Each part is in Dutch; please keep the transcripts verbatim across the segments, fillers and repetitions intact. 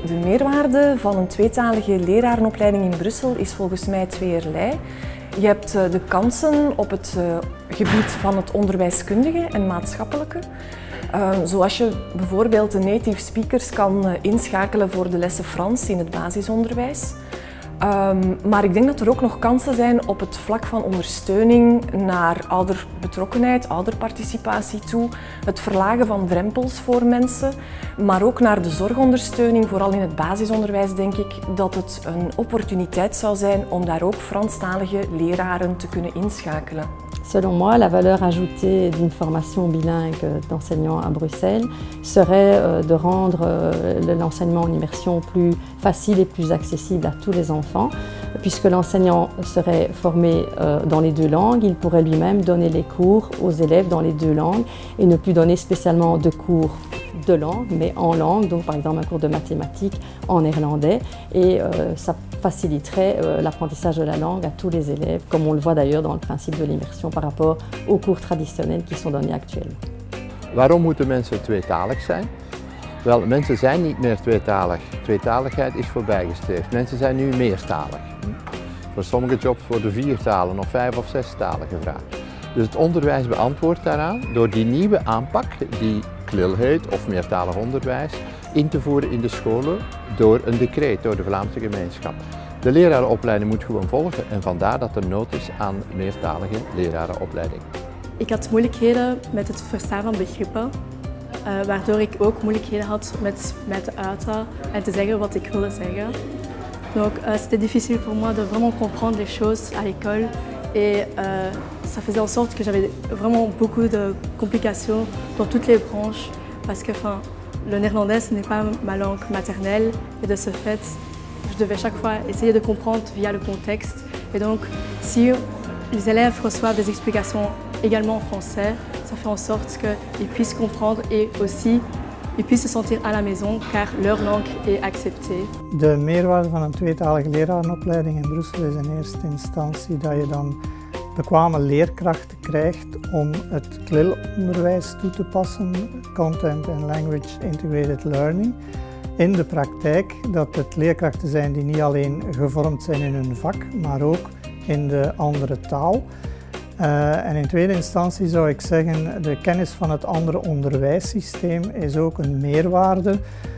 De meerwaarde van een tweetalige lerarenopleiding in Brussel is volgens mij tweeërlei. Je hebt de kansen op het gebied van het onderwijskundige en maatschappelijke. Zoals je bijvoorbeeld de native speakers kan inschakelen voor de lessen Frans in het basisonderwijs. Um, maar ik denk dat er ook nog kansen zijn op het vlak van ondersteuning naar ouderbetrokkenheid, ouderparticipatie toe, het verlagen van drempels voor mensen, maar ook naar de zorgondersteuning. Vooral in het basisonderwijs denk ik dat het een opportuniteit zou zijn om daar ook Franstalige leraren te kunnen inschakelen. Selon moi, la valeur ajoutée d'une formation bilingue d'enseignants à Bruxelles serait de rendre l'enseignement en immersion plus facile et plus accessible à tous les enfants. Puisque l'enseignant serait formé dans les deux langues, il pourrait lui-même donner les cours aux élèves dans les deux langues et ne plus donner spécialement de cours de langue, mais en langue, donc par exemple un cours de mathématiques en néerlandais, et euh, ça faciliterait euh, l'apprentissage de la langue à tous les élèves, comme on le voit d'ailleurs dans le principe de l'immersion par rapport aux cours traditionnels qui sont donnés actuellement. Waarom moeten mensen tweetalig zijn? Wel, mensen zijn niet meer tweetalig. Tweetaligheid is voorbijgestreefd. Mensen zijn nu meertalig. Voor sommige jobs worden vier talen of vijf of zes talen gevraagd. Dus het onderwijs beantwoordt daaraan door die nieuwe aanpak, die C L I L heet, of meertalig onderwijs, in te voeren in de scholen door een decreet, door de Vlaamse gemeenschap. De lerarenopleiding moet gewoon volgen en vandaar dat er nood is aan meertalige lerarenopleiding. Ik had moeilijkheden met het verstaan van begrippen, uh, waardoor ik ook moeilijkheden had met mij te uiten en te zeggen wat ik wilde zeggen. Donc uh, c'était difficile pour moi de vraiment comprendre les choses à l'école. Et euh, ça faisait en sorte que j'avais vraiment beaucoup de complications dans toutes les branches parce que enfin, le néerlandais ce n'est pas ma langue maternelle et de ce fait je devais chaque fois essayer de comprendre via le contexte et donc si les élèves reçoivent des explications également en français, ça fait en sorte qu'ils puissent comprendre et aussi ils puissent se sentir à la maison car leur langue est acceptée. De meerwaarde van een tweetalige lerarenopleiding in Brussel is in eerste instantie dat je dan bekwame leerkrachten krijgt om het C L I L-onderwijs toe te passen, Content and Language Integrated Learning. In de praktijk dat het leerkrachten zijn die niet alleen gevormd zijn in hun vak, maar ook in de andere taal. Uh, en in tweede instantie zou ik zeggen, de kennis van het andere onderwijssysteem is ook een meerwaarde. Uh,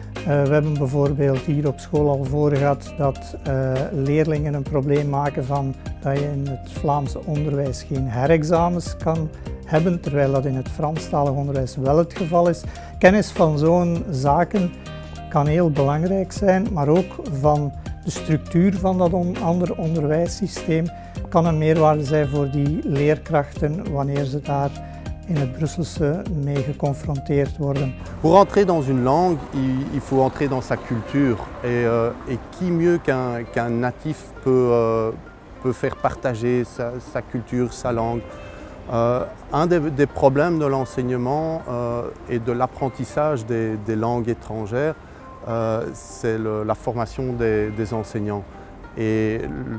we hebben bijvoorbeeld hier op school al voor gehad dat uh, leerlingen een probleem maken van dat je in het Vlaamse onderwijs geen herexamens kan hebben, terwijl dat in het Franstalig onderwijs wel het geval is. Kennis van zo'n zaken kan heel belangrijk zijn, maar ook van de structuur van dat on andere onderwijssysteem kan een meerwaarde zijn voor die leerkrachten wanneer ze daar in het Brusselse mee geconfronteerd worden. Pour entrer dans une langue, il, il faut entrer dans sa culture. Et, euh, et qui mieux qu'un qu'un natif peut, euh, peut faire partager sa, sa culture, sa langue. Euh, un des, des problèmes de l'enseignement euh, et de l'apprentissage des, des langues étrangères, euh, c'est la formation des, des enseignants. Et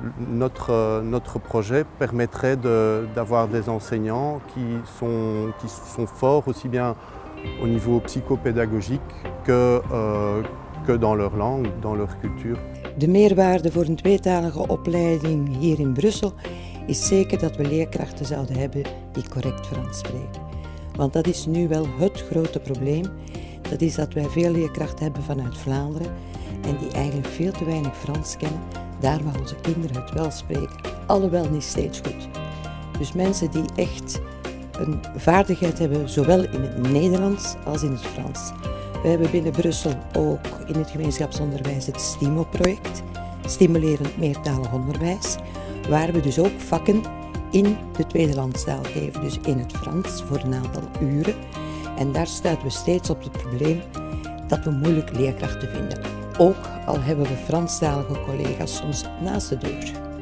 notre, notre projet permettrait d'avoir de, des enseignants qui sont, qui sont forts aussi bien au niveau psychopédagogique que, euh, que dans leur langue, dans leur culture. De meerwaarde voor een tweetalige opleiding hier in Brussel is zeker dat we leerkrachten zouden hebben die correct Frans spreken. Want dat is nu wel het grote probleem. Dat is dat wij veel leerkrachten hebben vanuit Vlaanderen en die eigenlijk veel te weinig Frans kennen. Daar waar onze kinderen het wel spreken, alhoewel niet steeds goed. Dus mensen die echt een vaardigheid hebben, zowel in het Nederlands als in het Frans. We hebben binnen Brussel ook in het gemeenschapsonderwijs het STIMO-project, Stimulerend Meertalig Onderwijs, waar we dus ook vakken in de tweede landstaal geven, dus in het Frans voor een aantal uren. En daar stuiten we steeds op het probleem dat we moeilijk leerkrachten vinden. Ook al hebben we Franstalige collega's soms naast de deur.